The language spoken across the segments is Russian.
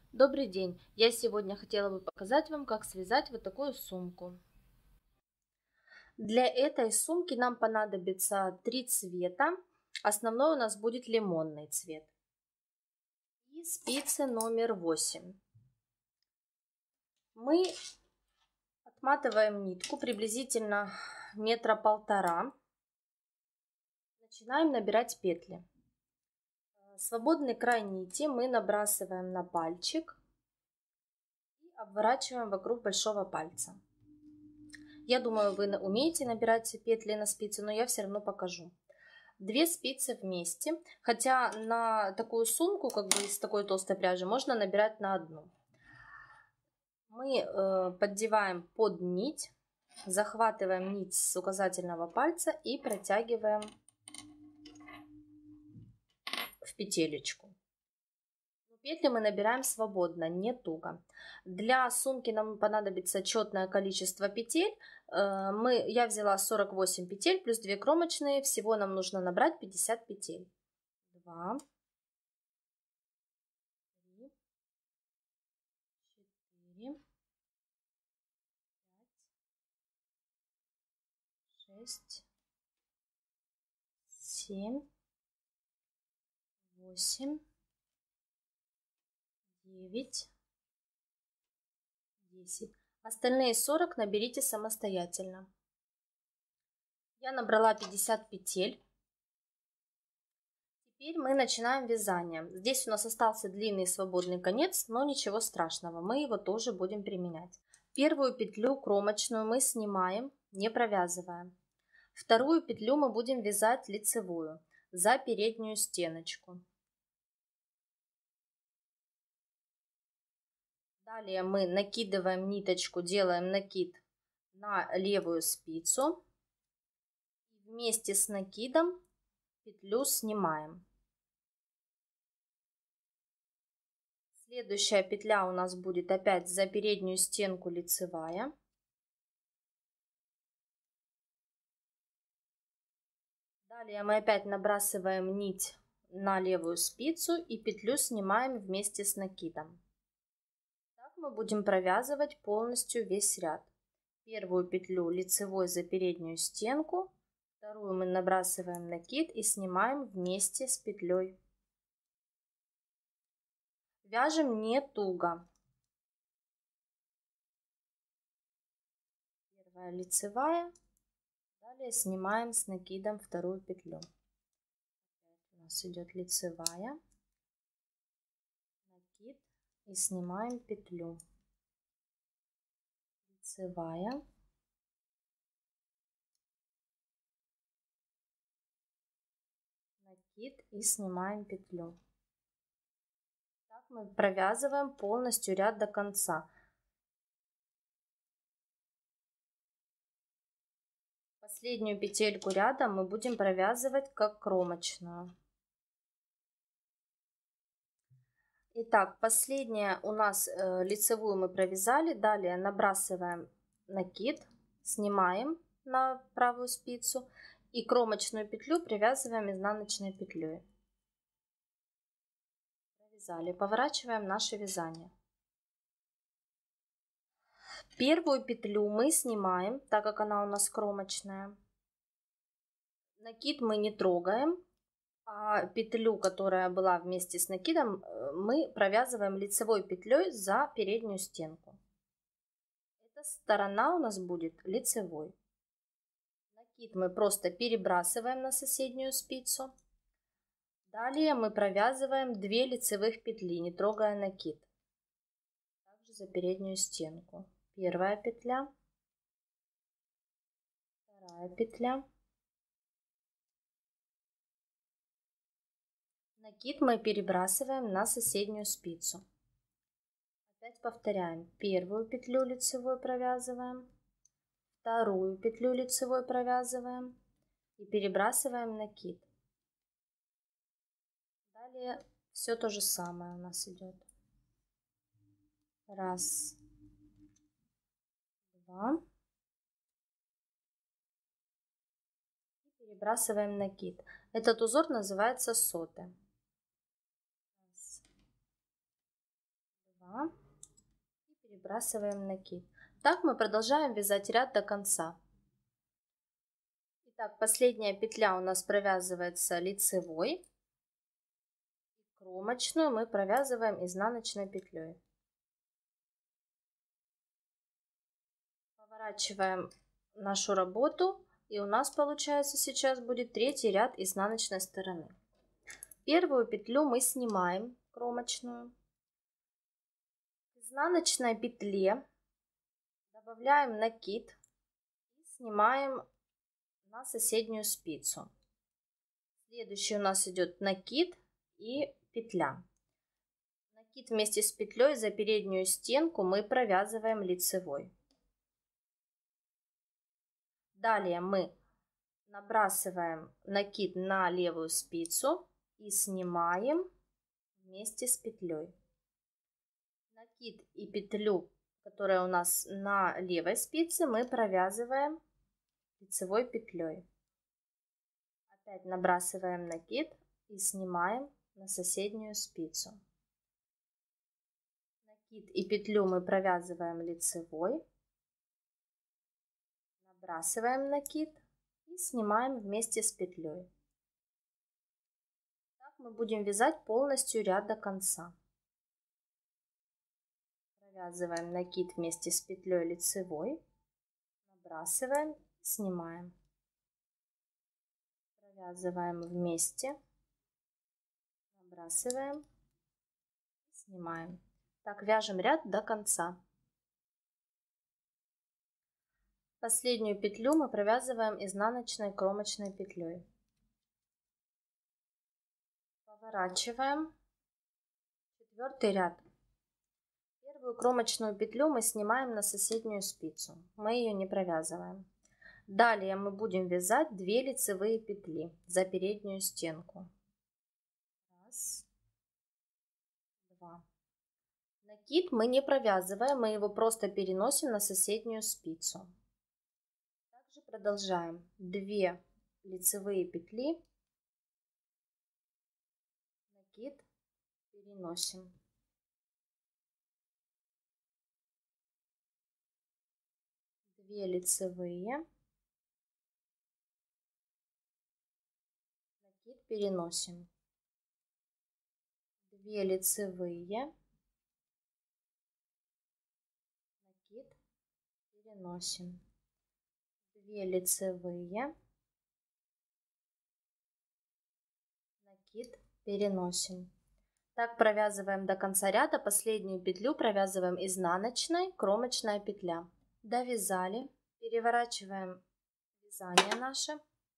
Добрый день! Я сегодня хотела бы показать вам, как связать вот такую сумку. Для этой сумки нам понадобится 3 цвета. Основной у нас будет лимонный цвет. И спицы номер 8. Мы отматываем нитку приблизительно 1,5 метра. Начинаем набирать петли. Свободный край нити мы набрасываем на пальчик и обворачиваем вокруг большого пальца. Я думаю, вы умеете набирать петли на спицы, но я все равно покажу. 2 спицы вместе, хотя на такую сумку, как бы из такой толстой пряжи, можно набирать на одну. Мы поддеваем под нить, захватываем нить с указательного пальца и протягиваем в петелечку. Петли мы набираем свободно, не туго. Для сумки нам понадобится четное количество петель. Я взяла 48 петель плюс 2 кромочные. Всего нам нужно набрать 50 петель. 2, 3, 4, 5, 6, 7, 8, 9, 10. Остальные 40 наберите самостоятельно. Я набрала 50 петель. Теперь мы начинаем вязание. Здесь у нас остался длинный свободный конец, но ничего страшного, мы его тоже будем применять. Первую петлю кромочную мы снимаем, не провязывая. Вторую петлю мы будем вязать лицевую за переднюю стеночку. Далее мы накидываем ниточку, делаем накид на левую спицу. Вместе с накидом петлю снимаем. Следующая петля у нас будет опять за переднюю стенку лицевая. Далее мы опять набрасываем нить на левую спицу и петлю снимаем вместе с накидом. Так мы будем провязывать полностью весь ряд. Первую петлю лицевой за переднюю стенку, вторую мы набрасываем накид и снимаем вместе с петлей. Вяжем не туго. Первая лицевая. Далее снимаем с накидом вторую петлю. Опять у нас идет лицевая, накид и снимаем петлю. Лицевая, накид и снимаем петлю. Так мы провязываем полностью ряд до конца. Последнюю петельку ряда мы будем провязывать как кромочную. Итак, последняя у нас лицевую мы провязали. Далее набрасываем накид, снимаем на правую спицу и кромочную петлю привязываем изнаночной петлей. Провязали, поворачиваем наше вязание. Первую петлю мы снимаем, так как она у нас кромочная. Накид мы не трогаем, а петлю, которая была вместе с накидом, мы провязываем лицевой петлей за переднюю стенку. Эта сторона у нас будет лицевой. Накид мы просто перебрасываем на соседнюю спицу. Далее мы провязываем 2 лицевых петли, не трогая накид. Также за переднюю стенку. Первая петля, вторая петля. Накид мы перебрасываем на соседнюю спицу. Опять повторяем. Первую петлю лицевой провязываем, вторую петлю лицевой провязываем и перебрасываем накид. Далее все то же самое у нас идет. Раз, два. И перебрасываем накид. Этот узор называется соты. Раз, два. 2 и перебрасываем накид. Так мы продолжаем вязать ряд до конца. Итак, последняя петля у нас провязывается лицевой. Кромочную мы провязываем изнаночной петлей. Поворачиваем нашу работу, и у нас получается сейчас будет третий ряд изнаночной стороны. Первую петлю мы снимаем, кромочную. К изнаночной петле добавляем накид и снимаем на соседнюю спицу. Следующий у нас идет накид и петля. Накид вместе с петлей за переднюю стенку мы провязываем лицевой. Далее мы набрасываем накид на левую спицу и снимаем вместе с петлей. Накид и петлю, которая у нас на левой спице, мы провязываем лицевой петлей. Опять набрасываем накид и снимаем на соседнюю спицу. Накид и петлю мы провязываем лицевой. Набрасываем накид и снимаем вместе с петлей. Так мы будем вязать полностью ряд до конца. Провязываем накид вместе с петлей лицевой, набрасываем, снимаем. Провязываем вместе, набрасываем, снимаем. Так вяжем ряд до конца. Последнюю петлю мы провязываем изнаночной кромочной петлей. Поворачиваем. Четвертый ряд. Первую кромочную петлю мы снимаем на соседнюю спицу. Мы ее не провязываем. Далее мы будем вязать 2 лицевые петли за переднюю стенку. 1, 2. Накид мы не провязываем, мы его просто переносим на соседнюю спицу. Также продолжаем. 2 лицевые петли, накид переносим. 2 лицевые, накид переносим. 2 лицевые, накид переносим. 2 лицевые, накид переносим. Так провязываем до конца ряда. Последнюю петлю провязываем изнаночной, кромочная петля. Довязали, переворачиваем вязание наше.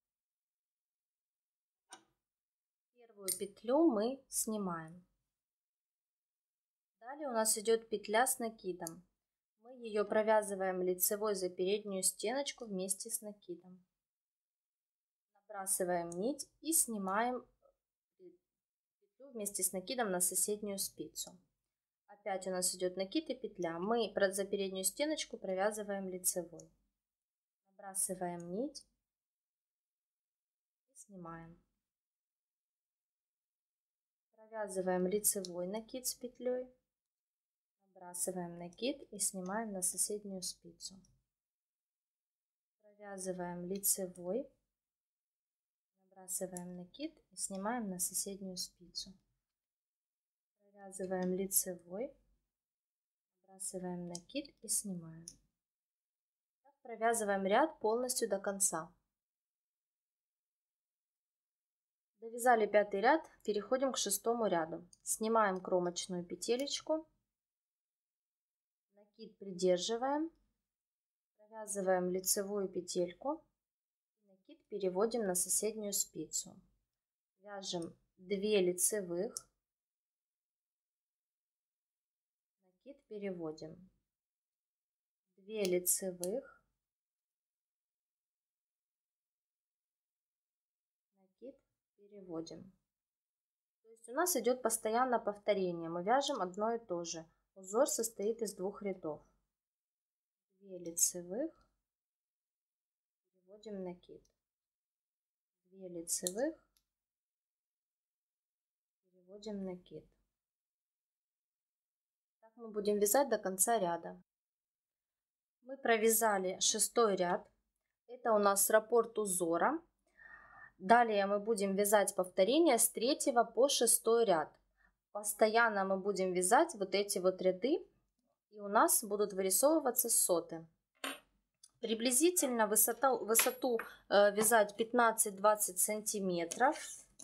Первую петлю мы снимаем. Далее у нас идет петля с накидом. Мы ее провязываем лицевой за переднюю стеночку вместе с накидом. Набрасываем нить и снимаем петлю вместе с накидом на соседнюю спицу. Опять у нас идет накид и петля. Мы за переднюю стеночку провязываем лицевой. Набрасываем нить и снимаем. Провязываем лицевой накид с петлей. Набрасываем накид и снимаем на соседнюю спицу. Провязываем лицевой. Набрасываем накид и снимаем на соседнюю спицу. Провязываем лицевой, набрасываем накид и снимаем. Так провязываем ряд полностью до конца. Довязали 5-й ряд, переходим к 6-му ряду. Снимаем кромочную петелечку, накид придерживаем, провязываем лицевую петельку, накид переводим на соседнюю спицу. Вяжем 2 лицевых, накид переводим. 2 лицевых, накид переводим. То есть у нас идет постоянно повторение. Мы вяжем одно и то же. Узор состоит из 2 рядов. 2 лицевых, переводим накид. 2 лицевых, переводим накид. Так Мы будем вязать до конца ряда. Мы провязали 6-й ряд. Это у нас раппорт узора. Далее мы будем вязать повторение с 3 по 6 ряд. Постоянно мы будем вязать вот эти вот ряды, и у нас будут вырисовываться соты. Приблизительно высоту вязать 15-20 сантиметров.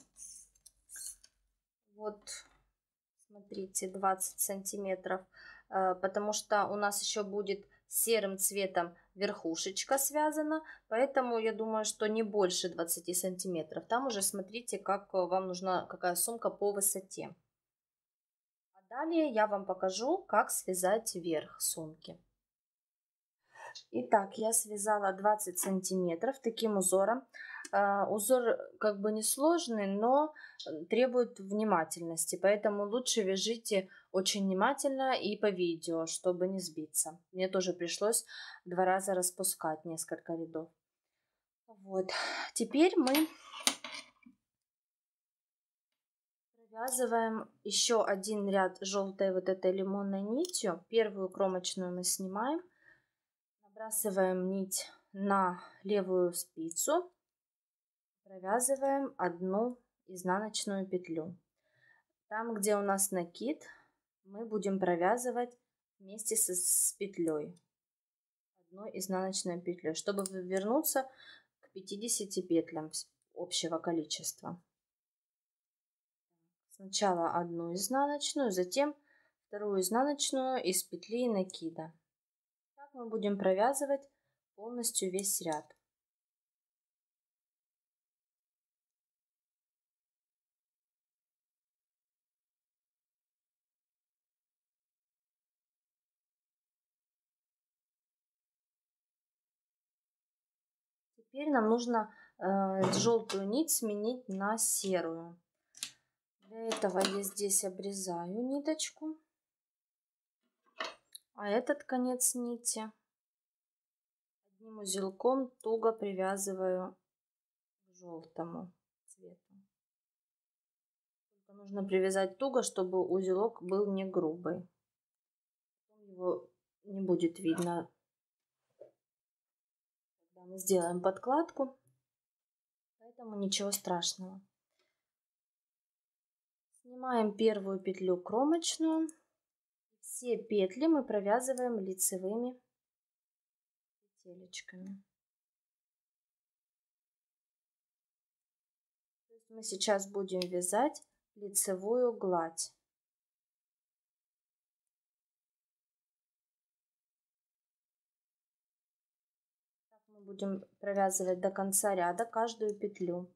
Вот, смотрите, 20 сантиметров, потому что у нас еще будет серым цветом верхушечка связана, поэтому я думаю, что не больше 20 сантиметров. Там уже смотрите, как вам нужна, какая сумка по высоте. А далее я вам покажу, как связать верх сумки. Итак, я связала 20 сантиметров таким узором. Узор как бы несложный, но требует внимательности, поэтому лучше вяжите очень внимательно и по видео, чтобы не сбиться. Мне тоже пришлось 2 раза распускать несколько рядов. Вот, теперь мы провязываем еще один ряд желтой вот этой лимонной нитью. Первую кромочную мы снимаем. Набрасываем нить на левую спицу, провязываем одну изнаночную петлю. Там, где у нас накид, мы будем провязывать вместе с петлей одной изнаночной петлей, чтобы вернуться к 50 петлям общего количества. Сначала одну изнаночную, затем вторую изнаночную из петли накида. Так мы будем провязывать полностью весь ряд. Теперь нам нужно желтую нить сменить на серую. Для этого я здесь обрезаю ниточку, а этот конец нити одним узелком туго привязываю к желтому цвету. Только нужно привязать туго, чтобы узелок был не грубый. Его не будет видно, когда мы сделаем подкладку, поэтому ничего страшного. Снимаем первую петлю кромочную. Все петли мы провязываем лицевыми петелечками. То есть мы сейчас будем вязать лицевую гладь. Так мы будем провязывать до конца ряда каждую петлю.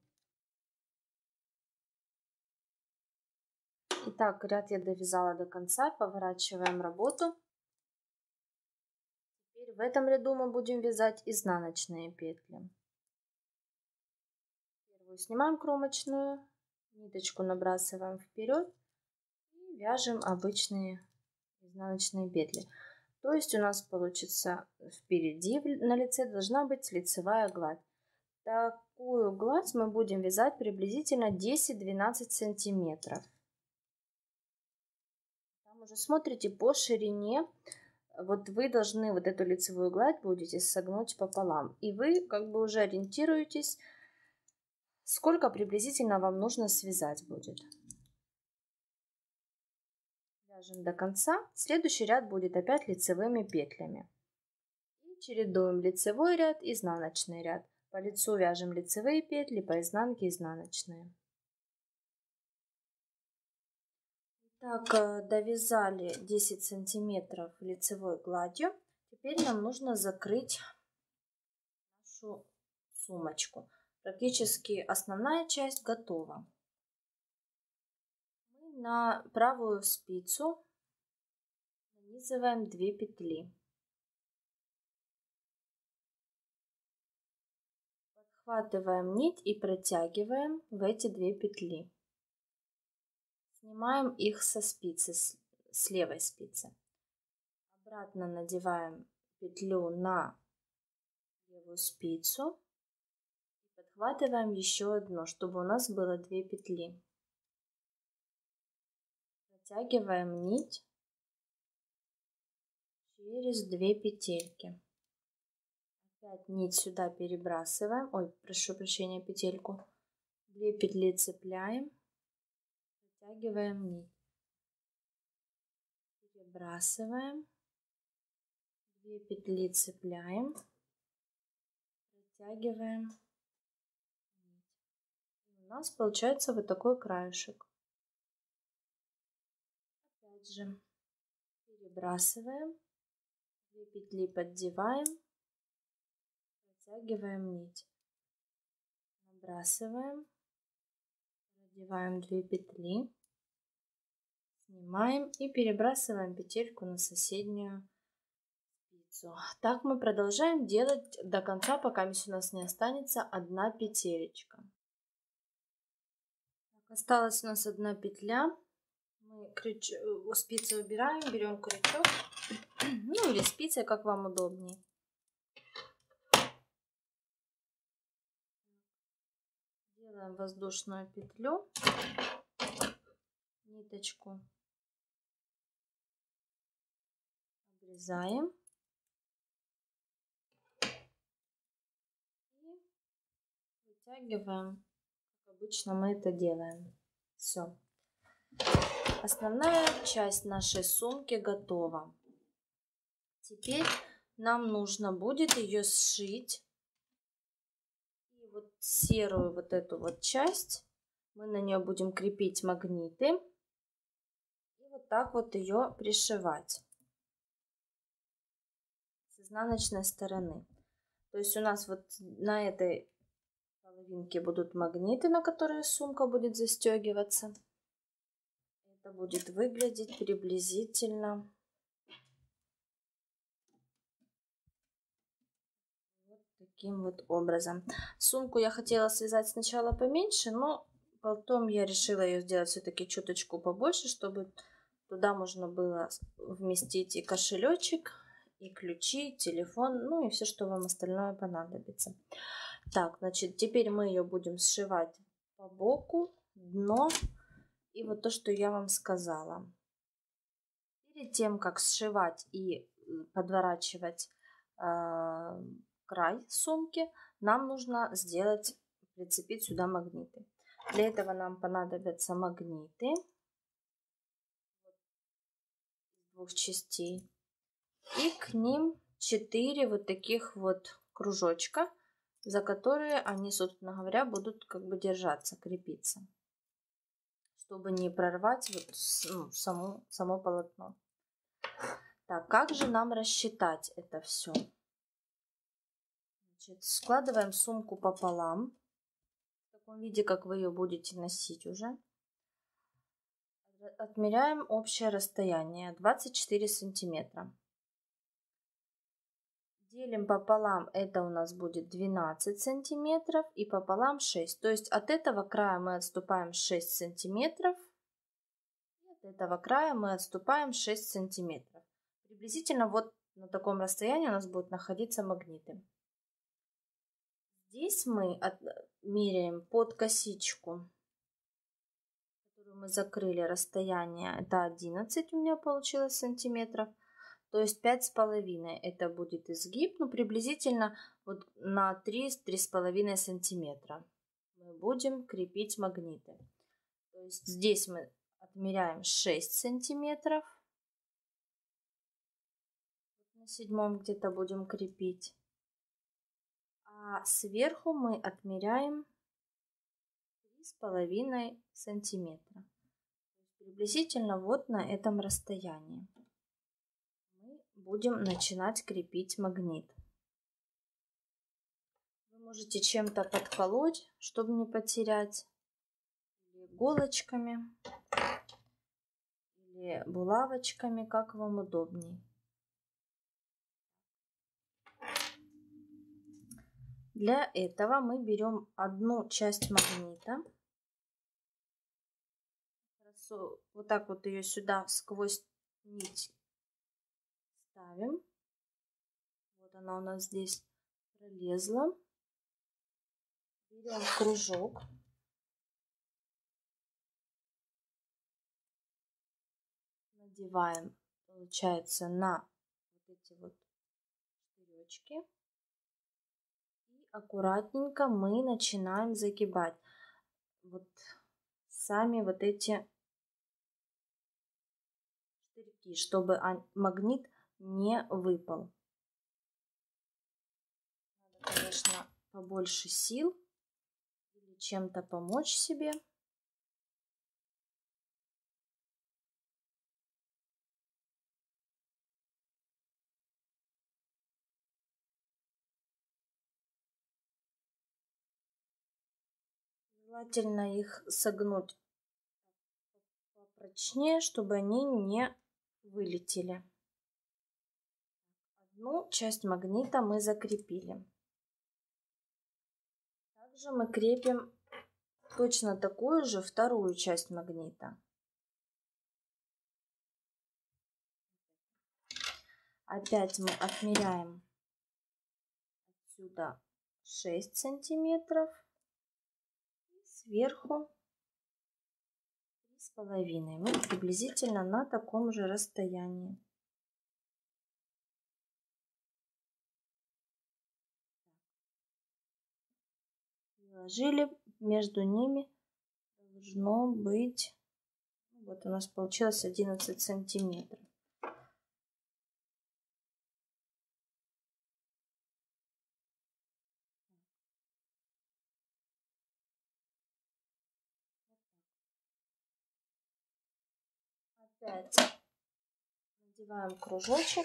Итак, ряд я довязала до конца, поворачиваем работу. Теперь в этом ряду мы будем вязать изнаночные петли. Первую снимаем кромочную, ниточку набрасываем вперед и вяжем обычные изнаночные петли. То есть у нас получится впереди на лице должна быть лицевая гладь. Такую гладь мы будем вязать приблизительно 10-12 сантиметров. Там уже смотрите по ширине. Вот вы должны вот эту лицевую гладь будете согнуть пополам. И вы как бы уже ориентируетесь, сколько приблизительно вам нужно связать будет. Вяжем до конца. Следующий ряд будет опять лицевыми петлями. И чередуем лицевой ряд, изнаночный ряд. По лицу вяжем лицевые петли, по изнанке изнаночные. Так, довязали 10 сантиметров лицевой гладью. Теперь нам нужно закрыть нашу сумочку. Практически основная часть готова. Мы на правую спицу нанизываем 2 петли. Подхватываем нить и протягиваем в эти 2 петли. Снимаем их со спицы, с левой спицы. Обратно надеваем петлю на левую спицу. Подхватываем еще одну, чтобы у нас было 2 петли. Протягиваем нить через 2 петельки. Опять нить сюда перебрасываем, ой, прошу прощения, петельку. 2 петли цепляем, протягиваем нить, перебрасываем, 2 петли цепляем, протягиваем нить. У нас получается вот такой краешек. Опять же перебрасываем, 2 петли поддеваем, протягиваем нить, набрасываем, продеваем 2 петли, снимаем и перебрасываем петельку на соседнюю спицу. Так мы продолжаем делать до конца, пока у нас не останется одна петелечка. Так, осталась у нас одна петля. Мы спицы убираем, берем крючок, ну или спицы, как вам удобнее. Делаем воздушную петлю, ниточку обрезаем и вытягиваем, как обычно мы это делаем. Все. Основная часть нашей сумки готова. Теперь нам нужно будет ее сшить. И вот серую вот эту вот часть мы на нее будем крепить магниты. И вот так вот ее пришивать с изнаночной стороны. То есть у нас вот на этой половинке будут магниты, на которые сумка будет застегиваться. Это будет выглядеть приблизительно вот таким вот образом. Сумку я хотела связать сначала поменьше, но потом я решила ее сделать все-таки чуточку побольше, чтобы туда можно было вместить и кошелечек, и ключи, и телефон, ну и все, что вам остальное понадобится. Так, значит, теперь мы ее будем сшивать по боку, дно и вот то, что я вам сказала. Перед тем, как сшивать и подворачивать край сумки, нам нужно прицепить сюда магниты. Для этого нам понадобятся магниты из 2 частей. И к ним 4 вот таких вот кружочка, за которые они, собственно говоря, будут как бы держаться, крепиться, чтобы не прорвать вот, само полотно. Так, как же нам рассчитать это все? Значит, складываем сумку пополам, в таком виде, как вы ее будете носить уже. Отмеряем общее расстояние 24 сантиметра. Делим пополам, это у нас будет 12 сантиметров, и пополам 6. То есть от этого края мы отступаем 6 сантиметров, и от этого края мы отступаем 6 сантиметров. Приблизительно вот на таком расстоянии у нас будут находиться магниты. Здесь мы меряем под косичку, которую мы закрыли, расстояние, это 11 у меня получилось сантиметров. То есть 5,5 это будет изгиб, ну приблизительно вот на 3-3,5 сантиметра мы будем крепить магниты. То есть здесь мы отмеряем 6 сантиметров, на 7 где-то будем крепить, а сверху мы отмеряем 3,5 сантиметра. Приблизительно вот на этом расстоянии будем начинать крепить магнит. Вы можете чем-то подколоть, чтобы не потерять, или иголочками, или булавочками, как вам удобнее. Для этого мы берем одну часть магнита, вот так вот ее сюда сквозь нить ставим. Вот она у нас здесь пролезла. Берем кружок. Надеваем, получается, на вот кружочки. И аккуратненько мы начинаем загибать вот сами вот эти штырьки, чтобы магнит не выпал. Надо, конечно, побольше сил или чем-то помочь себе. Желательно их согнуть попрочнее, чтобы они не вылетели. Одну часть магнита мы закрепили. Также мы крепим точно такую же вторую часть магнита. Опять мы отмеряем отсюда 6 сантиметров. Сверху 3,5. Мы приблизительно на таком же расстоянии. Положили, между ними должно быть, вот у нас получилось 11 сантиметров. Опять надеваем кружочек.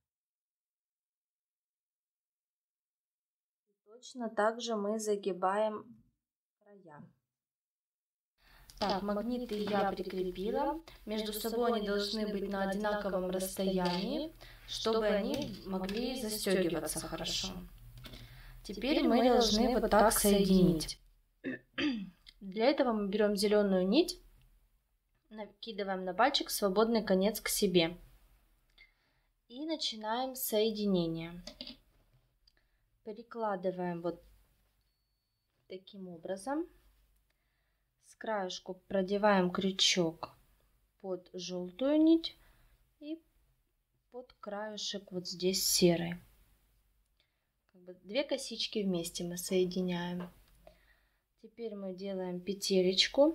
И точно так же мы загибаем края. Так, магниты я прикрепила. Между собой они должны быть на одинаковом расстоянии, чтобы они могли застегиваться хорошо. Теперь мы должны вот так соединить. Для этого мы берем зеленую нить, накидываем на пальчик свободный конец к себе и начинаем соединение. Перекладываем вот таким образом. С краешку продеваем крючок под желтую нить и под краешек вот здесь серый. Как бы две косички вместе мы соединяем. Теперь мы делаем петелечку.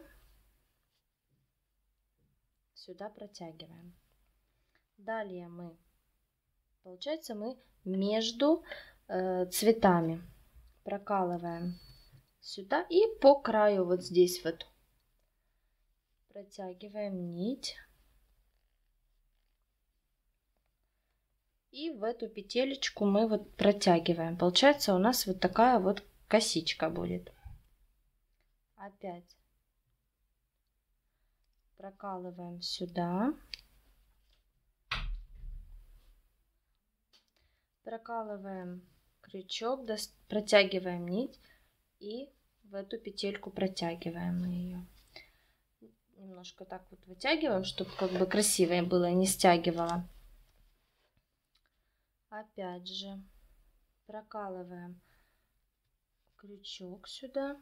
Сюда протягиваем. Далее получается, мы между цветами прокалываем сюда и по краю вот здесь вот протягиваем нить. И в эту петелечку мы вот протягиваем. Получается, у нас вот такая вот косичка будет. Опять прокалываем сюда. Прокалываем крючок, протягиваем нить и в эту петельку протягиваем мы ее. Немножко так вот вытягиваем, чтобы как бы красивее было, не стягивало. Опять же прокалываем крючок сюда,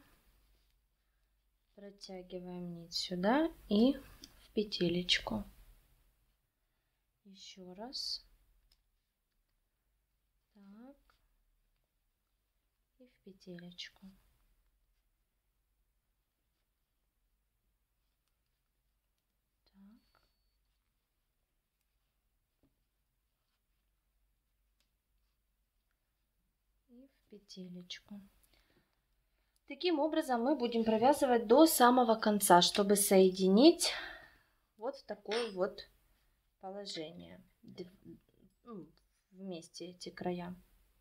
протягиваем нить сюда и в петелечку. Еще раз. Так. И в петелечку. Так. И в петелечку. Таким образом мы будем провязывать до самого конца, чтобы соединить вот в такое вот положение. Вместе эти края.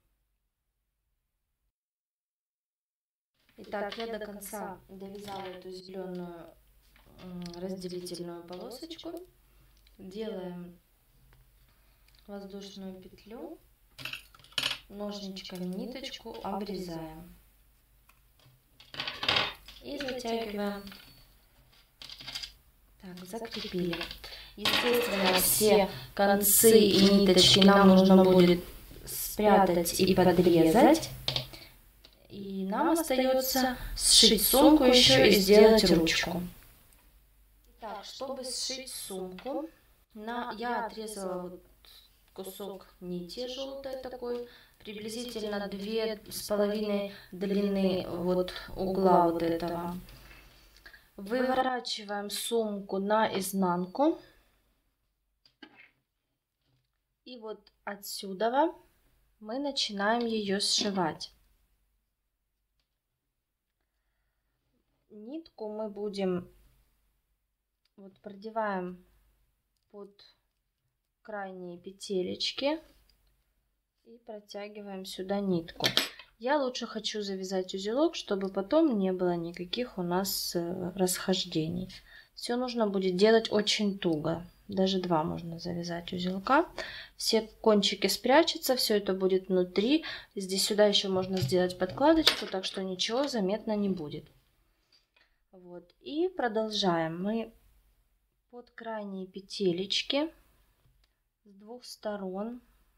Итак, я до конца довязала эту зеленую разделительную полосочку. Делаем воздушную петлю, ножничками ниточку обрезаем и затягиваем. Так, закрепили. Естественно, все концы и ниточки нам нужно будет спрятать и подрезать. И нам остается сшить сумку еще и сделать ручку. Так, чтобы сшить сумку, я отрезала вот кусок нити желтой такой, приблизительно 2,5 длины вот угла вот этого. Выворачиваем сумку наизнанку. И вот отсюда мы начинаем ее сшивать. Нитку мы будем вот продеваем под крайние петелечки и протягиваем сюда нитку. Я лучше хочу завязать узелок, чтобы потом не было никаких у нас расхождений. Все нужно будет делать очень туго. Даже 2 можно завязать узелка. Все кончики спрячутся, все это будет внутри. Здесь сюда еще можно сделать подкладочку, так что ничего заметно не будет. Вот. И продолжаем. Мы под крайние петелечки с 2 сторон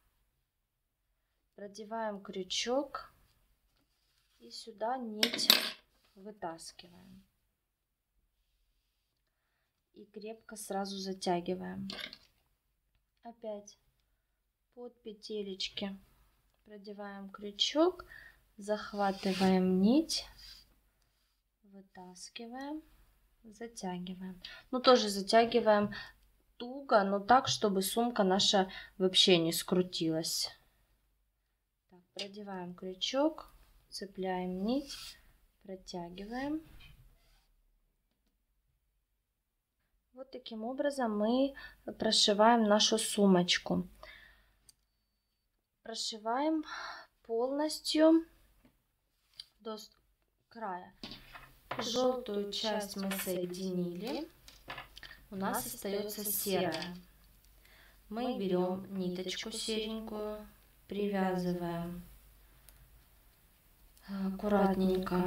продеваем крючок и сюда нить вытаскиваем. И крепко сразу затягиваем. Опять под петелечки продеваем крючок, захватываем нить, вытаскиваем, затягиваем. Ну, тоже затягиваем туго, но так, чтобы сумка наша вообще не скрутилась. Так, продеваем крючок, цепляем нить, протягиваем. Вот таким образом мы прошиваем нашу сумочку. Прошиваем полностью до края. Желтую часть мы соединили. У нас остается серая. Мы берем ниточку серенькую, привязываем аккуратненько.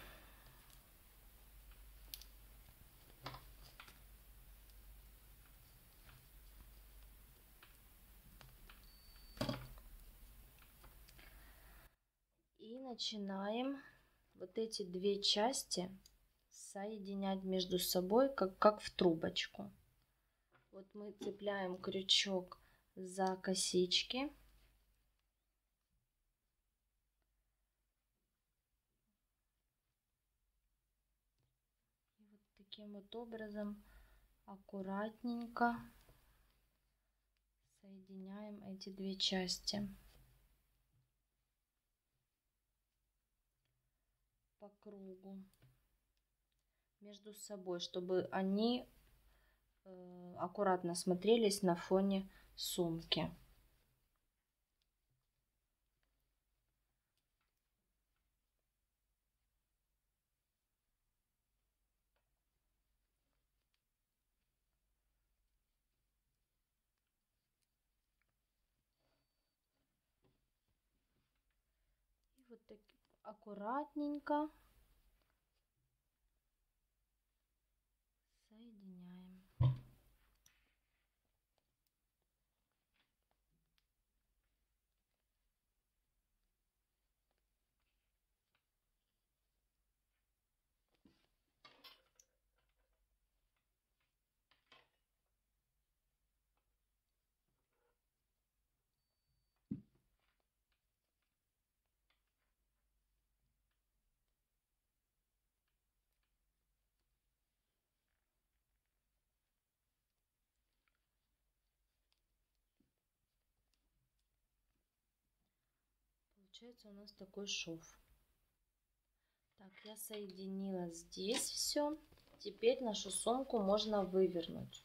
И начинаем вот эти 2 части соединять между собой, как в трубочку. Вот мы цепляем крючок за косички. И вот таким вот образом аккуратненько соединяем эти 2 части по кругу между собой, чтобы они аккуратно смотрелись на фоне сумки. И вот так аккуратненько соединяем. Получается у нас такой шов. Так, я соединила здесь все. Теперь нашу сумку можно вывернуть.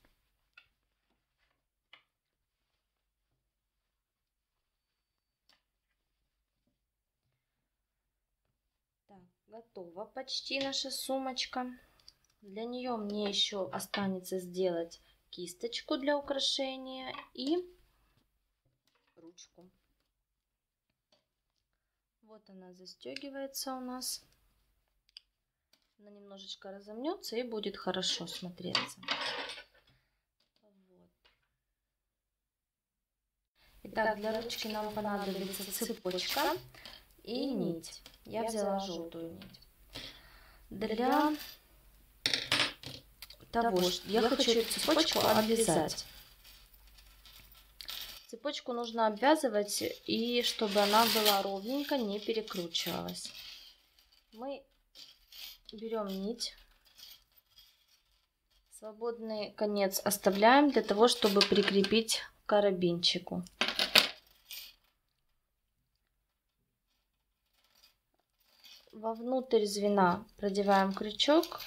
Так, готова почти наша сумочка. Для нее мне еще останется сделать кисточку для украшения и ручку. Вот она застегивается у нас. Она немножечко разомнется и будет хорошо смотреться. Вот. Итак, для ручки нам понадобится цепочка и нить. Я взяла желтую нить. Для того, что я хочу эту цепочку обвязать. Цепочку нужно обвязывать, и чтобы она была ровненько, не перекручивалась. Мы берем нить, свободный конец оставляем для того, чтобы прикрепить к карабинчику. Вовнутрь звена продеваем крючок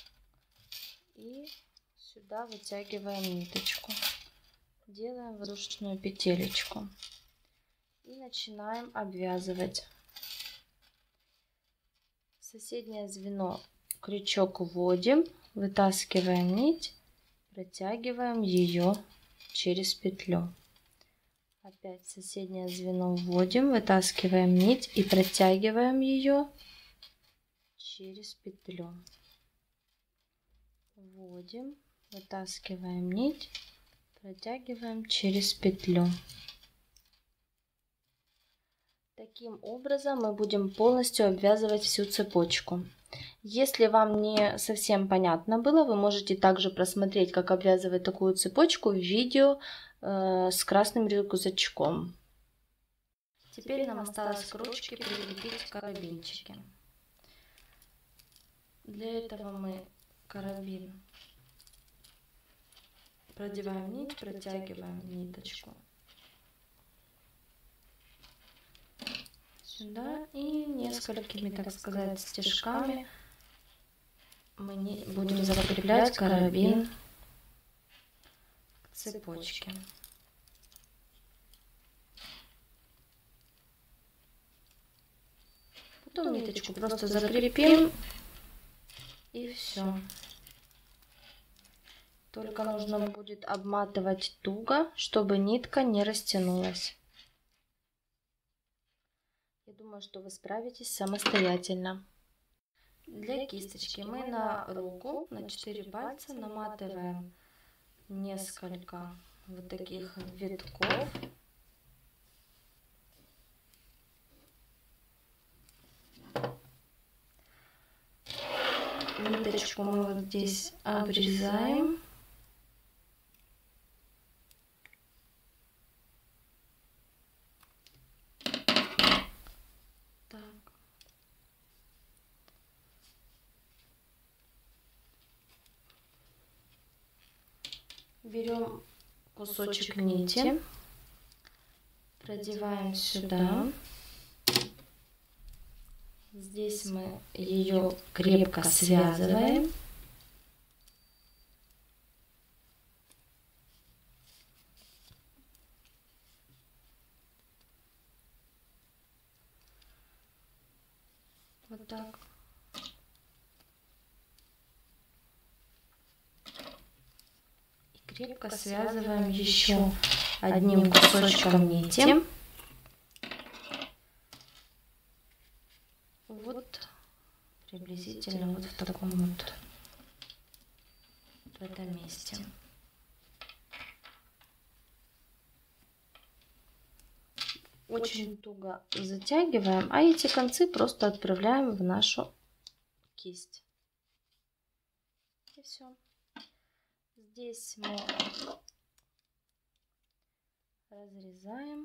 и сюда вытягиваем ниточку. Делаем воздушную петелечку и начинаем обвязывать. В соседнее звено крючок вводим, вытаскиваем нить, протягиваем ее через петлю. Опять в соседнее звено вводим, вытаскиваем нить и протягиваем ее через петлю. Вводим, вытаскиваем нить, протягиваем через петлю. Таким образом мы будем полностью обвязывать всю цепочку. Если вам не совсем понятно было, вы можете также просмотреть, как обвязывать такую цепочку в видео с красным рюкзачком. Теперь нам осталось к ручке прикрепить карабинчики. Для этого мы карабин продеваем нить, протягиваем ниточку сюда и несколькими, так сказать, стежками мы будем закреплять карабин к цепочке. Потом ниточку просто закрепим и все. Только нужно будет обматывать туго, чтобы нитка не растянулась. Я думаю, что вы справитесь самостоятельно. Для кисточки мы на руку, на 4 пальца наматываем несколько вот таких витков. Ниточку мы вот здесь обрезаем. Берем кусочек нити, продеваем сюда. Здесь мы ее крепко связываем. Вот так. Крепко связываем еще одним кусочком нити. Вот приблизительно вот в таком вот, в этом месте. Очень туго затягиваем, а эти концы просто отправляем в нашу кисть. И все. Здесь мы разрезаем.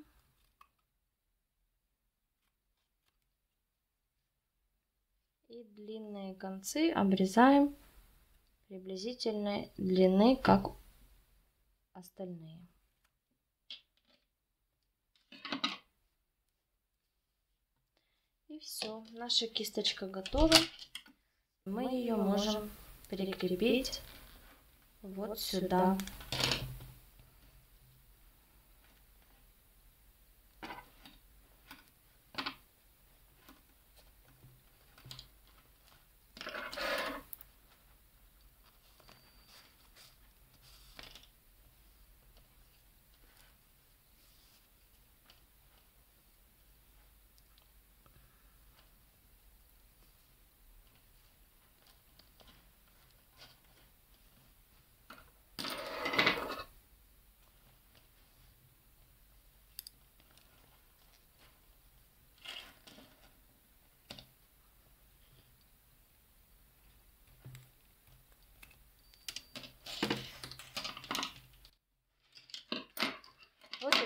И длинные концы обрезаем приблизительной длины, как остальные. И все, наша кисточка готова. Мы ее можем прикрепить вот сюда.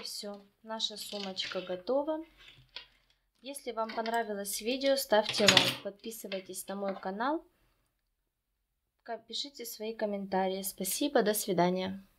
и все. Наша сумочка готова. Если вам понравилось видео, ставьте лайк, подписывайтесь на мой канал, пишите свои комментарии. Спасибо, до свидания.